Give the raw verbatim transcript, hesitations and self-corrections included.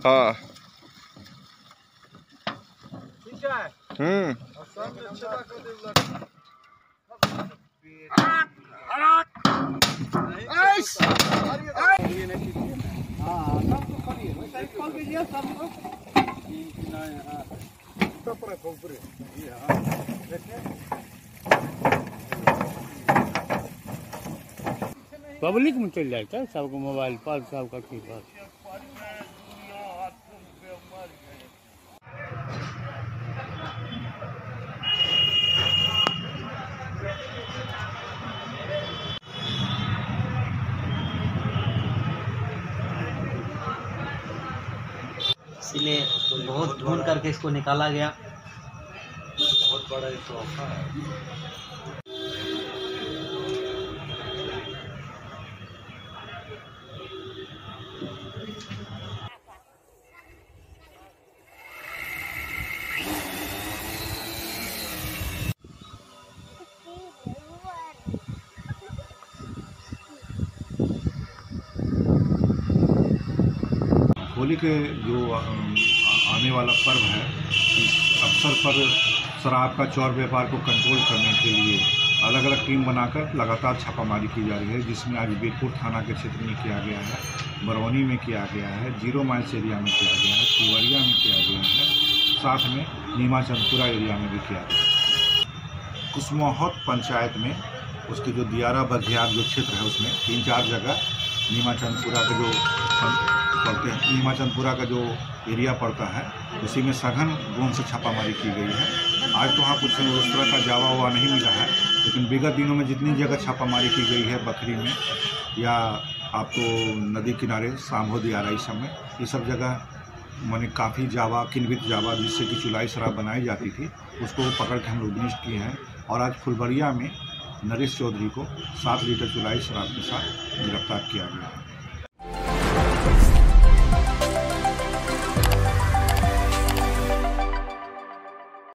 हाँ। हम्म पब्लिक में चल जाता है सबको मोबाइल पर सबका की बात। इसीलिए बहुत ढूंढ करके इसको निकाला गया। बहुत बड़ा एक तोहफा है। होली के जो आने वाला पर्व है, इस अवसर पर शराब का चोर व्यापार को कंट्रोल करने के लिए अलग अलग टीम बनाकर लगातार छापामारी की जा रही है, जिसमें आज बीरपुर थाना के क्षेत्र में किया गया है, बरौनी में किया गया है, जीरो माइल्स एरिया में किया गया है, फुलवरिया में किया गया है, साथ में नीमाचंदपुरा एरिया में भी किया गया है। कुसमोहत पंचायत में उसके जो दियारा बघियार जो क्षेत्र है उसमें तीन चार जगह नीमाचंदपुरा के जो पड़ते हैं नीमाचंदपुरा का जो एरिया पड़ता है उसी में सघन ड्रोन से छापामारी की गई है। आज तो वहाँ कुछ उस तरह का जावा हुआ नहीं मिला है, लेकिन विगत दिनों में जितनी जगह छापामारी की गई है बकरी में या आपको नदी किनारे सांभो दियारा इस सब में, ये सब जगह माने काफ़ी जावा किन्वित जावा जिससे कि चुलाई शराब बनाई जाती थी उसको पकड़ के हम लोग निष्ठ किए हैं। और आज फुलवरिया में नरेश चौधरी को सात लीटर चुलाई शराब के साथ गिरफ्तार किया गया है।